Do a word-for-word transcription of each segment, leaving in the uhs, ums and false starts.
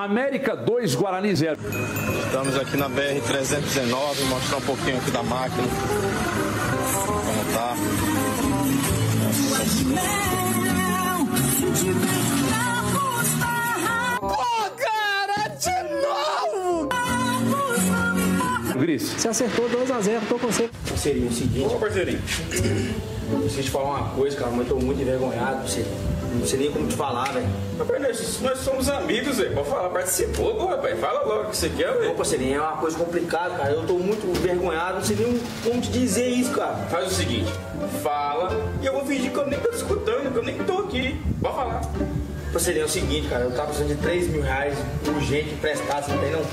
América dois, Guarani zero. Estamos aqui na B R trezentos e dezenove, mostrar um pouquinho aqui da máquina. Como tá. Pô, cara, de novo! Gris. Você acertou dois a zero, tô com você. Parceirinho, é o seguinte... Ô, parceirinho. Preciso te falar uma coisa, cara, mas eu tô muito envergonhado, você. Não sei nem como te falar, velho. Rapaz, nós, nós somos amigos, velho. Pode falar, participou, pô, rapaz. Fala logo o que você quer, velho. Ô, parceirinho, é uma coisa complicada, cara. Eu tô muito envergonhado, não sei nem como te dizer isso, cara. Faz o seguinte, fala e eu vou fingir que eu nem tô escutando, que eu nem tô aqui. Pode falar. Parceirinho, é o seguinte, cara, eu tava precisando de três mil reais urgente emprestado, você não tem não?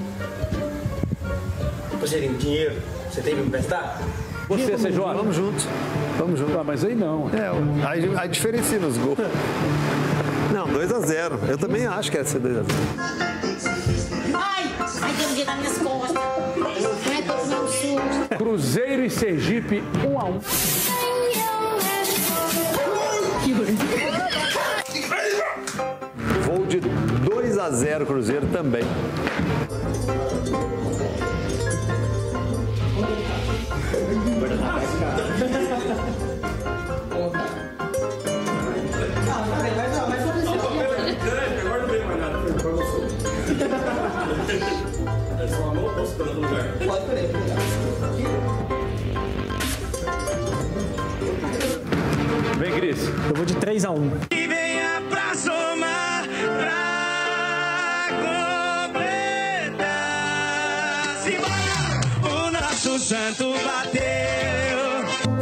Parceirinho, dinheiro, você tem pra me emprestar? Você, C J. Vamos juntos. Vamos juntos. Ah, mas aí não. É, aí, aí diferencia nos gols. Não, dois a zero. Eu também acho que ia ser dois a zero. Ai, ai, tem um dia nas minhas costas. Ai, tô com um susto. Cruzeiro e Sergipe, um a um. Vou de dois a zero Cruzeiro também. Vem, Gris. Eu vou de três a um. E venha pra somar, pra completar. Simbora, o nosso santo bateu.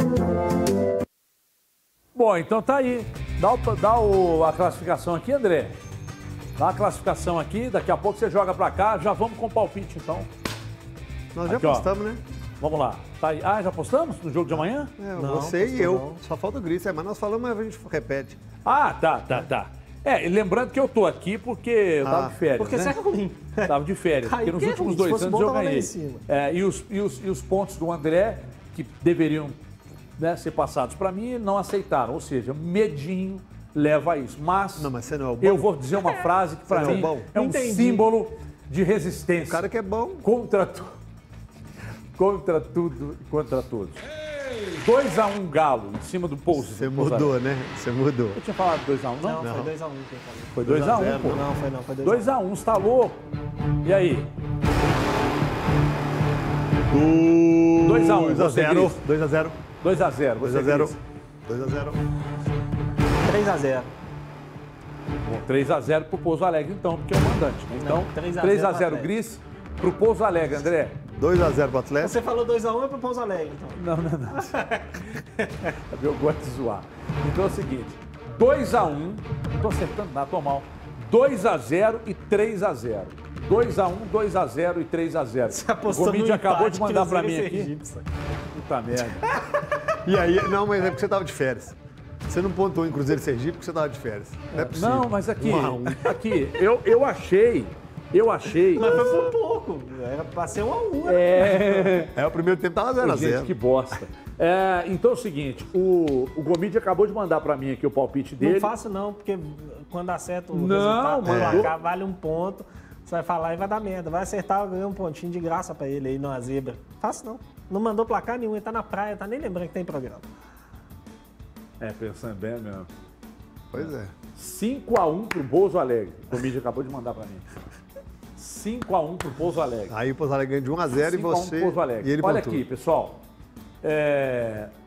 Bom, então tá aí. Dá, o, dá o, a classificação aqui, André. Dá a classificação aqui, daqui a pouco você joga pra cá. Já vamos com o palpite, então. Nós já Aqui, ó. apostamos, né? Vamos lá. Tá aí. Ah, já apostamos no jogo de amanhã? É, Não, você e eu. não. Só falta o Gris, é, mas nós falamos, mas a gente repete. Ah, tá, tá, tá. É, e lembrando que eu tô aqui porque eu tava Ah, de férias, Porque né? você é ruim. Tava de férias, Aí porque nos que é últimos ruim, se dois fosse anos bom, eu tava lá ganhei. em cima. É, e, os, e, os, e os pontos do André, que deveriam, né, ser passados pra mim, não aceitaram. Ou seja, medinho leva a isso. Mas, Não, mas você não é o bom. eu vou dizer uma frase que pra Você não é o mim bom? é um Entendi. símbolo de resistência. O cara que é bom. Contra, tu... contra tudo e contra todos. dois a um Galo, em cima do Pouso. Você mudou, né? Você mudou. Eu tinha falado dois a um, não? Não, foi dois a um quem falou. Foi dois a um, pô. Não, foi não, foi dois a um. dois a um, você tá louco? E aí? dois a um, dois a zero. dois a zero. dois a zero. dois a zero. dois a zero. três a zero. três a zero pro Pouso Alegre, então, porque é o mandante. Né? Então, Não, três a zero três a pro zero Atlético. Gris pro Pouso Alegre, André. dois a zero pro Atlético. Você falou dois a um é pro Pouso Alegre, então. Não, não, não. Eu gosto de zoar. Então é o seguinte, dois a um, não tô acertando nada, tô mal. dois a zero e três a zero. dois a um, dois a zero e três a zero. Você O apostou Gomide no acabou empate, de mandar pra mim Cruzeiro e aqui. Sergipe, sabe? Puta merda. E aí, não, mas é porque você tava de férias. Você não pontuou em Cruzeiro e Sergipe porque você tava de férias. Não é possível. Não, mas aqui, Um a um. aqui, eu, eu achei, eu achei... Mas foi por pouco. Era pra ser um a um. né? É... É, o primeiro tempo tava zero a Gente, zero. que bosta. É, então é o seguinte, o, o Gomide acabou de mandar pra mim aqui o palpite dele. Não faço não, porque quando acerta o Não, resultado, o mano. placar vale um ponto. Você vai falar e vai dar merda. Vai acertar, ganhar um pontinho de graça pra ele aí numa zebra. Faço não. Não mandou placar nenhum, ele tá na praia, tá nem lembrando que tem programa. É, pensando bem mesmo. Pois é. cinco a um pro Pouso Alegre. O Gomide acabou de mandar pra mim. cinco a um pro Pouso Alegre. Aí o Pouso Alegre ganha de um a zero e cinco a um você... pro Pouso Alegre. E ele Olha pontua. aqui, pessoal. É,